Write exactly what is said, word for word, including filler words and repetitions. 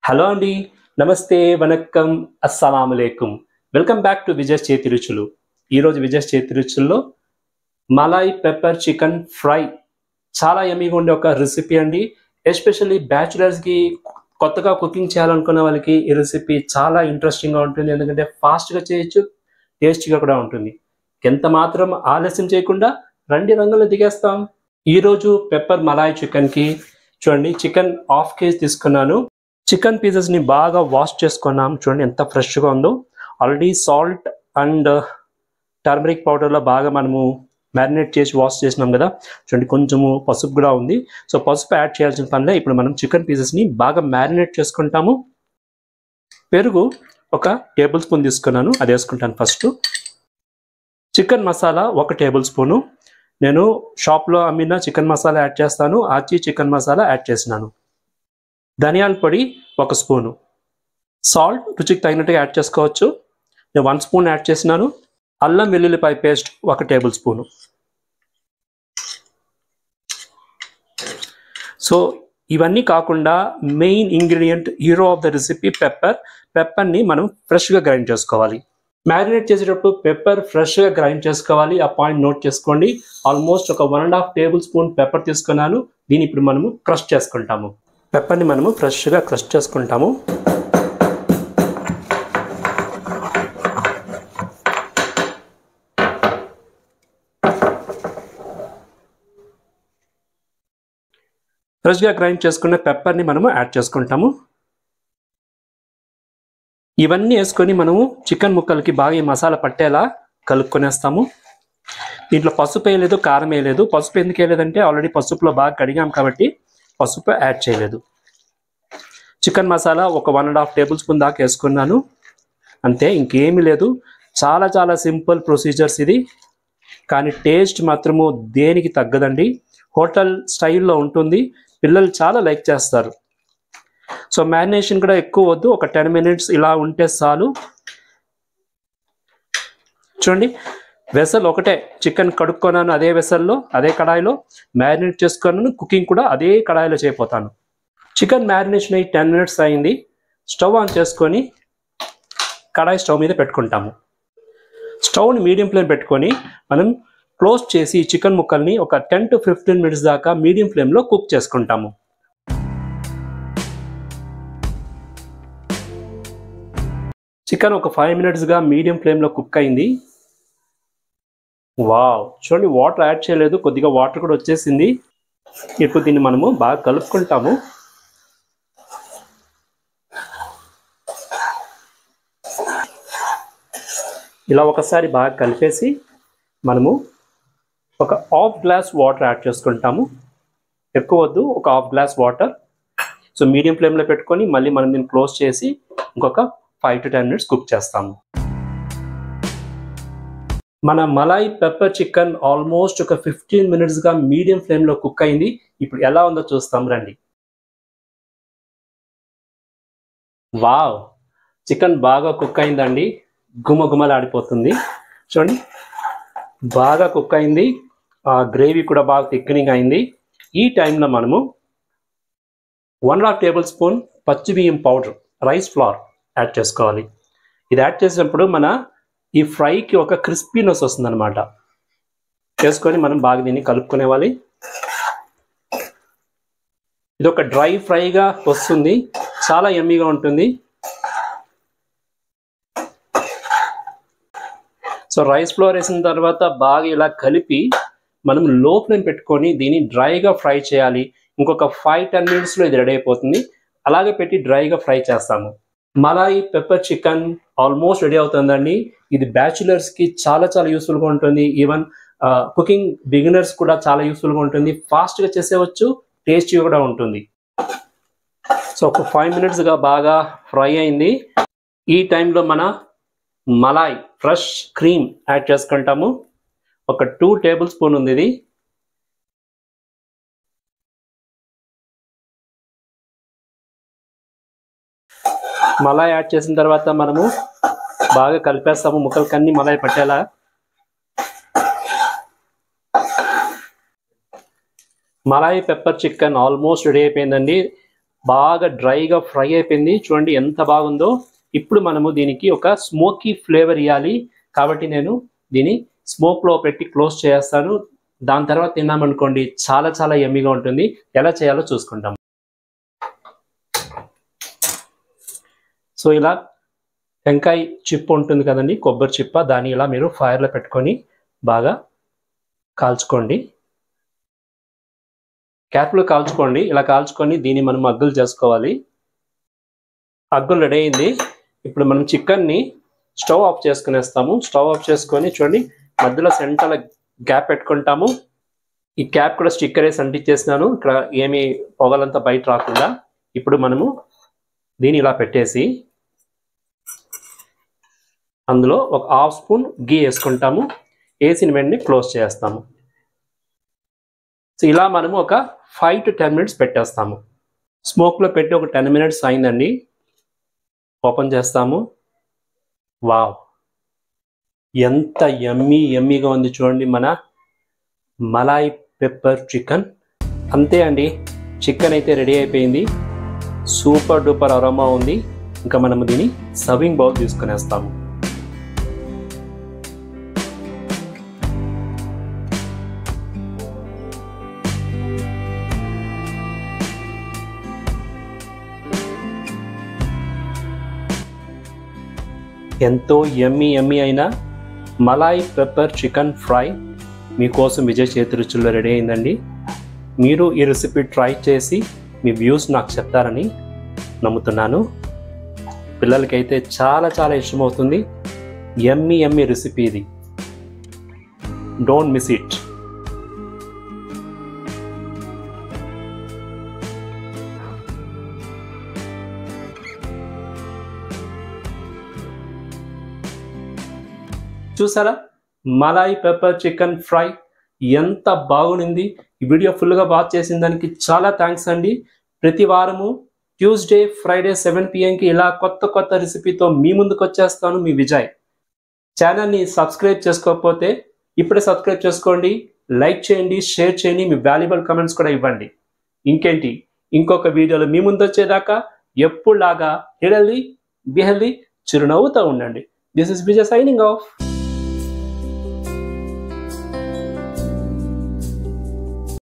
Hello అండి, నమస్తే, వనక్కం, అస్సలాము అలైకుం. వెల్కమ్ బ్యాక్ టు విజయ్ చేతి రుచులు. ఈరోజు విజయ్ చేతి రుచుల్లో మలాయ్ పెప్పర్ చికెన్ ఫ్రై చాలా యమ్మీగా ఉండే ఒక రెసిపీ అండి. ఎస్పెషల్లీ బ్యాచులర్స్కి కొత్తగా కుకింగ్ చేయాలనుకున్న వాళ్ళకి ఈ రెసిపీ చాలా ఇంట్రెస్టింగ్గా ఉంటుంది. ఎందుకంటే ఫాస్ట్గా చేయొచ్చు, టేస్టీగా కూడా ఉంటుంది. ఎంత మాత్రం ఆలస్యం చేయకుండా రండి రంగులు దిగేస్తాం. ఈరోజు పెప్పర్ మలాయ్ చికెన్కి చూడండి, చికెన్ హాఫ్ కేజీ తీసుకున్నాను. చికెన్ పీసెస్ని బాగా వాష్ చేసుకున్నాం. చూడండి ఎంత ఫ్రెష్గా ఉందో. ఆల్రెడీ సాల్ట్ అండ్ టర్మరిక్ పౌడర్లో బాగా మనము మ్యారినేట్ చేసి వాష్ చేసినాం కదా. చూడండి కొంచెము పసుపు కూడా ఉంది. సో పసుపు యాడ్ చేయాల్సిన పనిలే. ఇప్పుడు మనం చికెన్ పీసెస్ని బాగా మ్యారినేట్ చేసుకుంటాము. పెరుగు ఒక టేబుల్ స్పూన్ తీసుకున్నాను, అది వేసుకుంటాను ఫస్ట్. చికెన్ మసాలా ఒక టేబుల్ స్పూను. నేను షాప్లో అమ్మిన చికెన్ మసాలా యాడ్ చేస్తాను. ఆచి చికెన్ మసాలా యాడ్ చేసినాను. ధనియాల పొడి ఒక స్పూను. సాల్ట్ రుచికి తగినట్టుగా యాడ్ చేసుకోవచ్చు. నేను వన్ స్పూన్ యాడ్ చేసినాను. అల్లం వెల్లుల్లిపాయ పేస్ట్ ఒక టేబుల్ స్పూను. సో ఇవన్నీ కాకుండా main ingredient, hero of the recipe pepper. పెప్పర్ని మనం ఫ్రెష్గా గ్రైండ్ చేసుకోవాలి. మ్యారినేట్ చేసేటప్పుడు పెప్పర్ ఫ్రెష్గా గ్రైండ్ చేసుకోవాలి. ఆ పాయింట్ నోట్ చేసుకోండి. ఆల్మోస్ట్ ఒక one and half table spoon pepper తీసుకున్నాను. దీన్ని ఇప్పుడు మనము క్రష్ చేసుకుంటాము. పెప్పర్ని మనము ఫ్రెష్గా క్రష్ చేసుకుంటాము. ఫ్రెష్గా గ్రైండ్ చేసుకున్న పెప్పర్ని మనము యాడ్ చేసుకుంటాము. ఇవన్నీ వేసుకొని మనము చికెన్ ముక్కలకి బాగా ఈ మసాలా పట్టేలా కలుపుకొనేస్తాము. దీంట్లో పసుపు వేయలేదు, కారం వేయలేదు. పసుపు ఎందుకు వేయలేదంటే ఆల్రెడీ పసుపులో బాగా కడిగాం కాబట్టి పసుపు యాడ్ చేయలేదు. చికెన్ మసాలా ఒక one and half table spoon దాకా వేసుకున్నాను. అంతే, ఇంకేమీ లేదు. చాలా చాలా సింపుల్ ప్రొసీజర్స్ ఇది, కానీ టేస్ట్ మాత్రము దేనికి తగ్గదండి. హోటల్ స్టైల్లో ఉంటుంది. పిల్లలు చాలా లైక్ చేస్తారు. సో మ్యారినేషన్ కూడా ఎక్కువ వద్దు, ఒక టెన్ మినిట్స్ ఇలా ఉంటే చాలు. చూడండి, వెసల్ ఒకటే. చికెన్ కడుక్కున్నాను అదే వెసల్లో, అదే కడాయిలో మ్యారినేట్ చేసుకున్నాను. కుకింగ్ కూడా అదే కడాయిలో చేయపోతాను. చికెన్ మ్యారినేషన్ అయ్యి టెన్ మినిట్స్ అయింది. స్టవ్ ఆన్ చేసుకొని కడాయి స్టవ్ మీద పెట్టుకుంటాము. స్టవ్ని మీడియం ఫ్లేమ్ పెట్టుకొని మనం క్లోజ్ చేసి చికెన్ ముక్కల్ని ఒక టెన్ టు ఫిఫ్టీన్ మినిట్స్ దాకా మీడియం ఫ్లేమ్లో కుక్ చేసుకుంటాము. చికెన్ ఒక ఫైవ్ మినిట్స్గా మీడియం ఫ్లేమ్లో కుక్ అయింది. వావ్, చూడండి వాటర్ యాడ్ చేయలేదు, కొద్దిగా వాటర్ కూడా వచ్చేసింది. ఇప్పుడు దీన్ని మనము బాగా కలుపుకుంటాము. ఇలా ఒకసారి బాగా కలిపేసి మనము ఒక హాఫ్ గ్లాస్ వాటర్ యాడ్ చేసుకుంటాము. ఎక్కువ వద్దు, ఒక half glass water. So medium ఫ్లేమ్లో పెట్టుకొని మళ్ళీ మనం దీన్ని క్లోజ్ చేసి ఇంకొక five to ten minutes cook చేస్తాము. మన మలాయ్ పెప్పర్ చికెన్ ఆల్మోస్ట్ ఒక ఫిఫ్టీన్ మినిట్స్గా మీడియం ఫ్లేమ్లో కుక్ అయింది. ఇప్పుడు ఎలా ఉందో చూస్తాం రండి. వావ్, చికెన్ బాగా కుక్ అయిందండి. గుమ గుమలాడిపోతుంది. చూడండి బాగా కుక్ అయింది. గ్రేవీ కూడా బాగా థిక్నింగ్ అయింది. ఈ టైంలో మనము వన్ హాఫ్ టేబుల్ స్పూన్ పచ్చి బియ్యం పౌడర్, రైస్ ఫ్లోర్ యాడ్ చేసుకోవాలి. ఇది యాడ్ చేసినప్పుడు మన ఈ ఫ్రైకి ఒక క్రిస్పీనెస్ వస్తుంది అనమాట. చేసుకొని మనం బాగా దీన్ని కలుపుకునేవాలి. ఇది ఒక డ్రై ఫ్రైగా వస్తుంది, చాలా యమ్మీగా ఉంటుంది. సో రైస్ ఫ్లోర్ వేసిన తర్వాత బాగా ఇలా కలిపి మనం లో ఫ్లేమ్ పెట్టుకొని దీన్ని డ్రైగా ఫ్రై చేయాలి. ఇంకొక ఫైవ్ టెన్ మినిట్స్లో ఇది రెడీ అయిపోతుంది. అలాగే పెట్టి డ్రైగా ఫ్రై చేస్తాము. Malai pepper chicken almost ready అవుతుందండి. ఇది బ్యాచులర్స్కి చాలా చాలా యూస్ఫుల్గా ఉంటుంది. ఈవెన్ కుకింగ్ బిగినర్స్ కూడా చాలా యూస్ఫుల్గా ఉంటుంది. ఫాస్ట్గా చేసేవచ్చు, టేస్టీగా కూడా ఉంటుంది. సో ఒక ఫైవ్ మినిట్స్గా బాగా ఫ్రై అయింది. ఈ టైంలో మన మలాయ్ ఫ్రెష్ క్రీమ్ యాడ్ చేసుకుంటాము. ఒక టూ టేబుల్ స్పూన్ ఉంది ఇది. మలాయ్ యాడ్ చేసిన తర్వాత మనము బాగా కలిపేస్తాము, ముక్కలకన్నీ మలాయ్ పట్టేలా. Malai pepper chicken almost ready అయిపోయిందండి. బాగా డ్రైగా ఫ్రై అయిపోయింది. చూడండి ఎంత బాగుందో. ఇప్పుడు మనము దీనికి ఒక స్మోకీ ఫ్లేవర్ ఇవ్వాలి కాబట్టి నేను దీన్ని స్మోక్లో పెట్టి క్లోజ్ చేస్తాను. దాని తర్వాత తిన్నామనుకోండి చాలా చాలా యమ్మీగా ఉంటుంది. ఎలా చేయాలో చూసుకుంటాం. సో ఇలా టెంకాయ చిప్ప ఉంటుంది కదండి, కొబ్బరి చిప్ప, దాన్ని ఇలా మీరు ఫైర్లో పెట్టుకొని బాగా కాల్చుకోండి. క్యాప్లో కాల్చుకోండి. ఇలా కాల్చుకొని దీన్ని మనం అగ్గులు చేసుకోవాలి. అగ్గులు రెడీ అయింది. ఇప్పుడు మనం చికెన్ని స్టవ్ ఆఫ్ చేసుకునేస్తాము. స్టవ్ ఆఫ్ చేసుకొని చూడండి మధ్యలో సెంటర్లో గ్యాప్ పెట్టుకుంటాము. ఈ క్యాప్ కూడా స్టిక్కర్ వేసి అంటించేసినాను, ఇక్కడ ఏమి పొగలంతా బయట రాకుండా. ఇప్పుడు మనము దీన్ని ఇలా పెట్టేసి అందులో ఒక హాఫ్ స్పూన్ గీ వేసుకుంటాము. వేసిన వెంటనే క్లోజ్ చేస్తాము. సో ఇలా మనము ఒక ఫైవ్ టు టెన్ మినిట్స్ పెట్టేస్తాము. స్మోక్లో పెట్టి ఒక టెన్ మినిట్స్ అయిందండి. ఓపెన్ చేస్తాము. వావ్, ఎంత యమ్మీ యమ్మీగా ఉంది చూడండి మన మలాయ్ పెప్పర్ చికెన్. అంతే అండి, చికెన్ అయితే రెడీ అయిపోయింది. సూపర్ డూపర్ అరోమా ఉంది. ఇంకా మనము దీన్ని సర్వింగ్ బౌల్ తీసుకునేస్తాము. ఎంతో యమ్మీ యమ్మీ అయిన మలాయ్ పెప్పర్ చికెన్ ఫ్రై మీకోసం విజయ్ చేతి రుచుల్లో రెడీ అయిందండి. మీరు ఈ రెసిపీ ట్రై చేసి మీ వ్యూస్ నాకు చెప్తారని నమ్ముతున్నాను. పిల్లలకైతే చాలా చాలా ఇష్టమవుతుంది. యమ్మీ యమ్మీ రెసిపీ ఇది. Don't miss it. చూసారా మలాయ్ పెప్పర్ చికెన్ ఫ్రై ఎంత బాగుంది. ఈ వీడియో ఫుల్గా వాచ్ చేసిన దానికి చాలా థ్యాంక్స్ అండి. ప్రతి వారము ట్యూస్డే ఫ్రైడే సెవెన్ పిఎంకి ఇలా కొత్త కొత్త రెసిపీతో మీ ముందుకు వచ్చేస్తాను. మీ విజయ్. ఛానల్ని సబ్స్క్రైబ్ చేసుకోకపోతే ఇప్పుడే సబ్స్క్రైబ్ చేసుకోండి, లైక్ చేయండి, షేర్ చేయండి, మీ వాల్యుబుల్ కమెంట్స్ కూడా ఇవ్వండి. ఇంకేంటి, ఇంకొక వీడియోలో మీ ముందు వచ్చేదాకా ఎప్పుడులాగా హెల్దీ బి హెల్దీ చిరునవ్వుతూ ఉండండి. This is Vijay signing of.